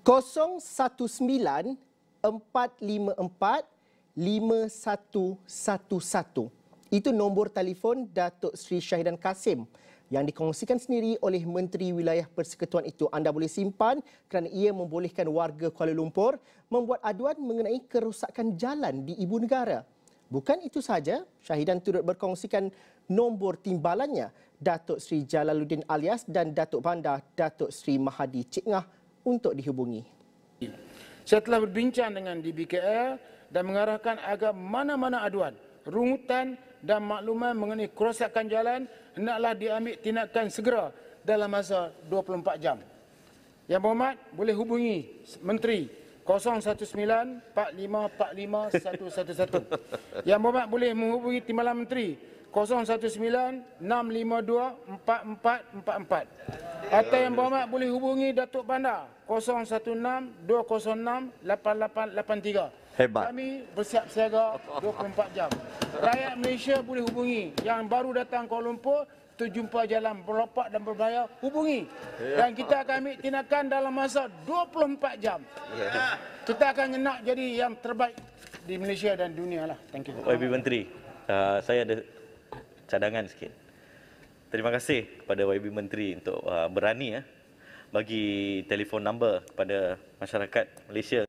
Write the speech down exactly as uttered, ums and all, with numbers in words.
kosong satu sembilan empat lima empat lima satu satu satu. Itu nombor telefon Datuk Seri Shahidan Kassim yang dikongsikan sendiri oleh Menteri Wilayah Persekutuan itu. Anda boleh simpan kerana ia membolehkan warga Kuala Lumpur membuat aduan mengenai kerosakan jalan di ibu negara. Bukan itu sahaja, Shahidan turut berkongsikan nombor timbalannya Datuk Seri Jalaluddin alias dan Datuk Bandar Datuk Seri Mahadi Cik Ngah untuk dihubungi. Saya telah berbincang dengan D B K L dan mengarahkan agar mana-mana aduan, rungutan dan makluman mengenai kerosakan jalan hendaklah diambil tindakan segera dalam masa dua puluh empat jam. Yang berhormat boleh hubungi Menteri kosong satu sembilan empat lima empat lima satu satu satu. Yang berhormat boleh menghubungi Timbalan Menteri kosong satu sembilan enam lima dua empat empat empat empat. Atau yang berhormat boleh hubungi Datuk Bandar kosong satu enam dua kosong enam lapan lapan lapan tiga. Hebat. Kami bersiap siaga dua puluh empat jam. Rakyat Malaysia boleh hubungi. Yang baru datang Kuala Lumpur, terjumpa jalan berlopak dan berbahaya, hubungi. Dan kita akan ambil tindakan dalam masa dua puluh empat jam. Kita akan nak jadi yang terbaik di Malaysia dan dunia lah. Thank you. Y B Menteri, uh, saya ada cadangan sikit. Terima kasih kepada Y B Menteri untuk uh, berani uh, bagi telefon number kepada masyarakat Malaysia.